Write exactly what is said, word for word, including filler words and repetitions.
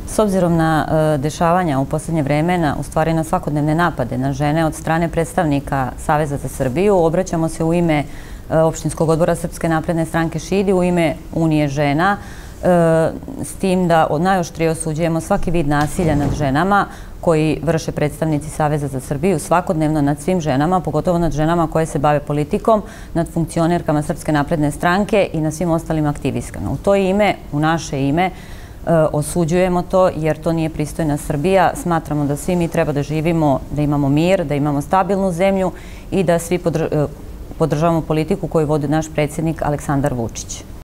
S obzirom na dešavanja u posljednje vreme, u stvari na svakodnevne napade na žene od strane predstavnika Saveza za Srbiju, obraćamo se u ime Opštinskog odbora Srpske napredne stranke Šid, u ime Unije žena, s tim da najoštrije osuđujemo svaki vid nasilja nad ženama koji vrše predstavnici Saveza za Srbiju svakodnevno nad svim ženama, pogotovo nad ženama koje se bave politikom, nad funkcionerkama Srpske napredne stranke i na svim ostalim aktivistkama. U to ime, u naše ime, osuđujemo to jer to nije pristojna Srbija. Smatramo da svi mi treba da živimo, da imamo mir, da imamo stabilnu zemlju i da svi podržavamo politiku koju vodi naš predsjednik Aleksandar Vučić.